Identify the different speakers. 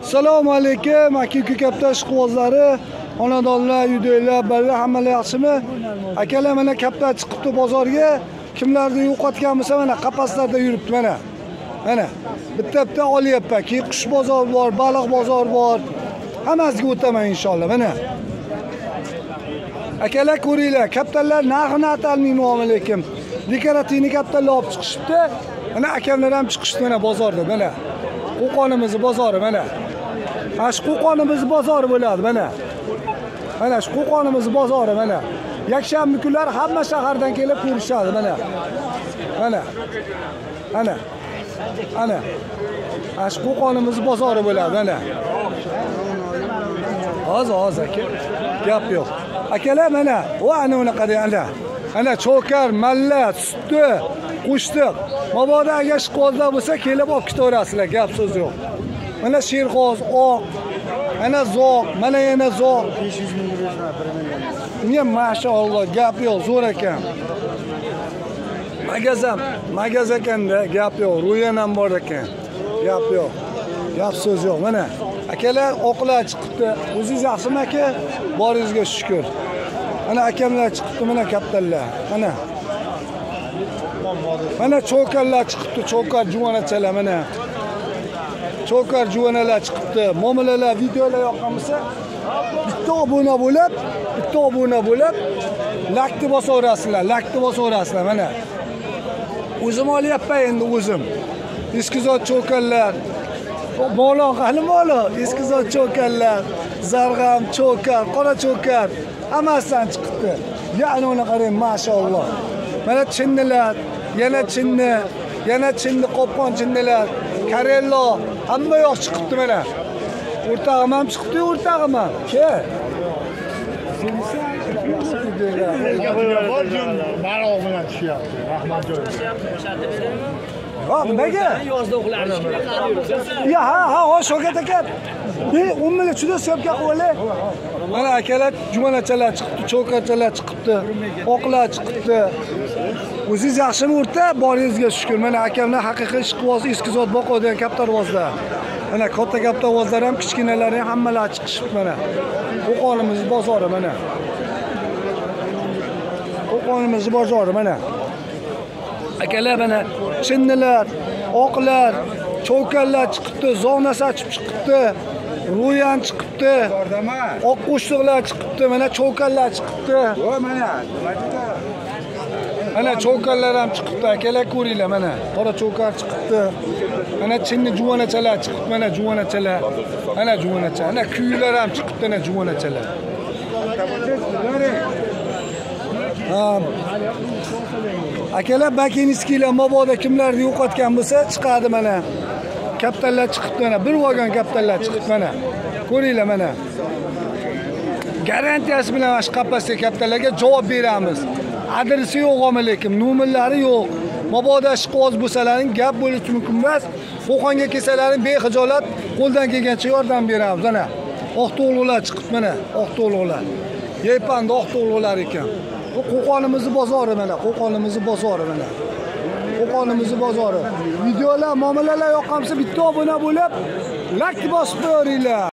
Speaker 1: Assalomu alaykum, aka katta ishqibozlari, xonadonlar, uydagilar, balla hammalar yaxshimi? Akalar mana katta chiqibdi bozorga. Kimlarni yo'qotgan bo'lsa mana qapaslarda yuribdi mana. Mana bitta olyapman. Keyin qush bozori bor, baliq bozori bor. Hammasiga o'taman inshaalloh. Mana. Akalar ko'ringlar, kaptalar narxini aytolmayman alaykum. Dekorativni kaptalar olib chiqishibdi. Mana akamlar ham chiqishdi mana bozorda mana. Qo'qonimiz bozori mana. Mana shu Qo'qonimiz bozori bo'ladi mana. Mana shu Qo'qonimiz bozori mana. Yakshanba kunlari hamma shahardan kelib ko'rishadi mana. Mana. Ana. Ana. Mana shu Qo'qonimiz bozori bo'ladi mana. Hozir aka. Gap yo'q. Akalar mana, o ana unaqa ana. Ana chokar, malla, sutdi, qo'shtiq. Mabodo agar ishqibozlar bo'lsa, kelib olib ketaverasizlar, gap so'z yo'q. Mana sherg'oz, oq, ana zoq, mana yana zoq. 500 ming berishlar, 1 million. Nima mashalloh, gap yo'q, zo'r ekan. Magaz ekanda, gap yo'q, ro'yan ham bor ekan. Gap yo'q. Gap so'z yo'q. Mana akalar oqlar chiqibdi. O'zingiz yaxshimi aka? Boringizga shukr. Mana akamlar chiqibdi, mana kaptallar. Mana. Mana chokarlar chiqibdi, chokar juvonachalar mana. Chokar juvonalar chiqibdi. Mo'minalar videolar yoqqan bo'lsa, bitta obuna bo'lib, lakni bosaverasizlar, mana. O'zim olyapman endi o'zim. Eskizot chokarlar. Mo'lon qani mo'lo, eskizot chokarlar, zarg'am chokar, qora chokar, hammasidan chiqibdi. Ya'ni uni qarang, mashalloh. Mana chinnilar, yana chinni qopqon chinnilar, karello, hamma yoq chiqibdi mana. O'rtag'im ham chiqibdi, o'rtag'im ham. Kel.
Speaker 2: Marog' bilan tushyapti. Rahmat joyim.
Speaker 1: Nimaga?
Speaker 3: Yozda o'qiladi.
Speaker 1: Ya, ha, shokat aka. 10 million juda syomka qilib. Mana akalar jumanachalar chiqibdi, chokarchalar chiqibdi, oqlar chiqibdi. O'zingiz yaxshimi o'rta? Boringizga shukr. Mana akamlar haqiqiy ishqiboz, eskizot boqadigan kaptarvozlar. Mana katta kaptarvozlar ham, kichkinalar ham hammalar chiqishibdi mana. Qo'qonimiz bozori mana. Qo'qonimiz bozori mana. Akalar mana chinnilar, oqlar, chokarlar chiqibdi, zonasi ochib chiqibdi, ro'yan chiqibdi, oq qo'shtiqlar chiqibdi, mana chokarlar chiqibdi. Mana chokarlar ham chiqibdi, akalar ko'ringlar mana. Qora chokar chiqibdi. Mana chinni juvonachalar chiqibdi, mana juvonachalar. Mana juvonacha, mana kuylar ham chiqibdi, mana juvonachalar. Akalar Bakinskilar mabodo kimlarni yo'qotgan bo'lsa chiqadi mana. Kaptallar chiqibdi mana, bir vagon kaptallar chiqibdi mana. Ko'ringlar mana. Garantiyasi bilan mana shu qapasdagi kaptallarga javob beramiz. Adresi yo'q lekin, nomerlari yo'q. Mabodo ishqiboz bo'lsalaring gap bo'lishi mumkin emas. Qo'qonga kelsalaring bexijolat qo'ldan kelgancha yordam beramiz mana. Oq to'g'lilar chiqibdi mana, oq to'g'lilar. Yepanda oq to'g'lilar ekan. Bu Qo'qonimiz bozori mana, Qo'qonimiz bozori. Videolar, muomalalar yoqqansa bitta obuna bo'lib, like bosib qo'yinglar.